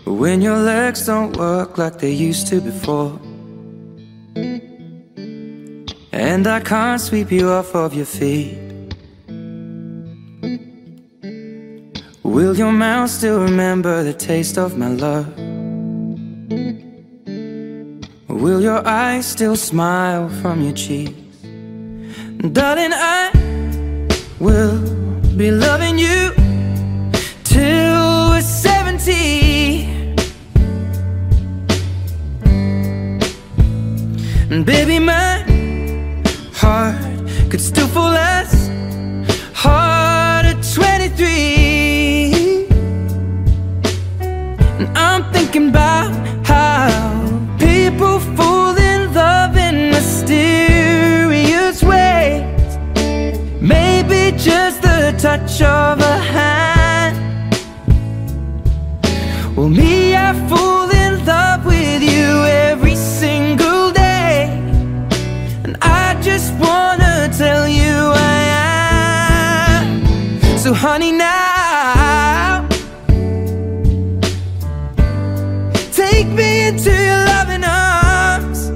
When your legs don't work like they used to before, and I can't sweep you off of your feet, will your mouth still remember the taste of my love? Will your eyes still smile from your cheeks? Darling, I will be loving you till we're 70. And baby, my heart could still fall as hard at 23. And I'm thinking about how people fall in love in mysterious ways. Maybe just the touch of a hand. Well, me, I fall in love with you every single day. And I just wanna tell you I am. So honey, now take me into your loving arms.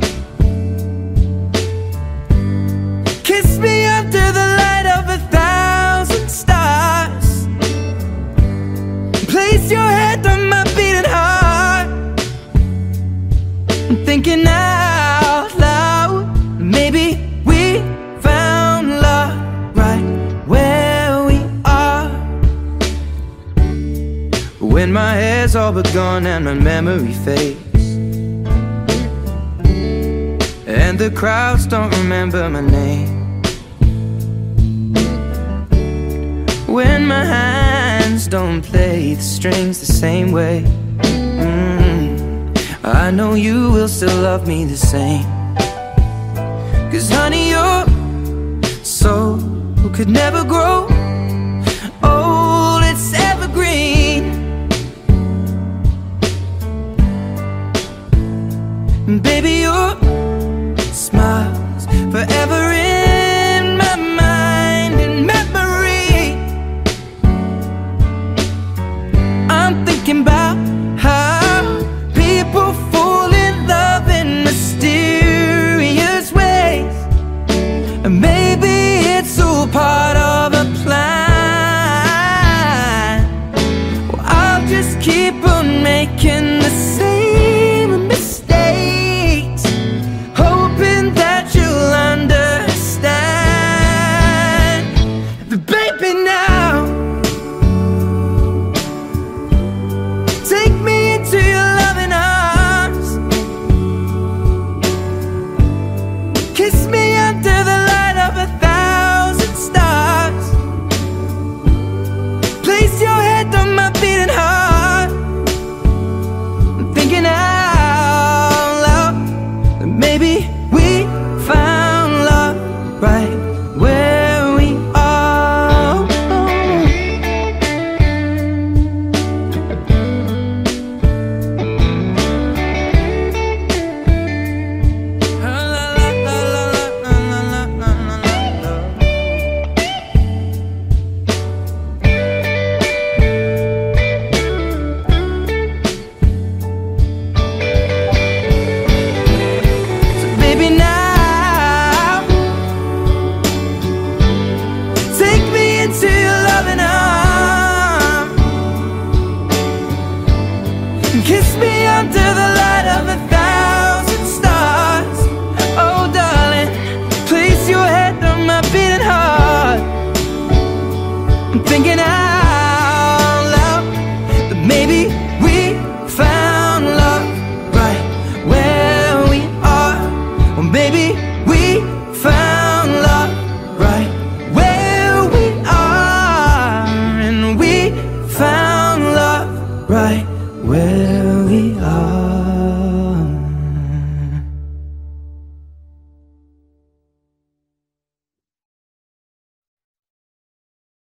Kiss me under the light of 1,000 stars. Place your head on my beating heart. I'm thinking out loud, maybe we found love right where we are. When my hair's all but gone and my memory fades, and the crowds don't remember my name, when my hands don't play the strings the same way, I know you will still love me the same. 'Cause honey, your soul could never grow old, it's evergreen. And baby, your smile's forever in my mind and memory. I'm thinking about how people fall in love in mysterious ways. And maybe it's all part of a plan. Well, I'll just keep on making the same mistakes, hoping that you'll understand. But baby, now take me into your loving arms. Kiss me under the light of 1,000 stars. Place your head on my beating heart. I'm thinking out loud that maybe we found love right where we are. So baby, now take me into your loving arms. Kiss me under the light of 1,000 stars. Oh darling, place your head on my beating heart. I'm thinking out loud that maybe we found love right where we are. Or maybe we found love right where we are. And we found love right where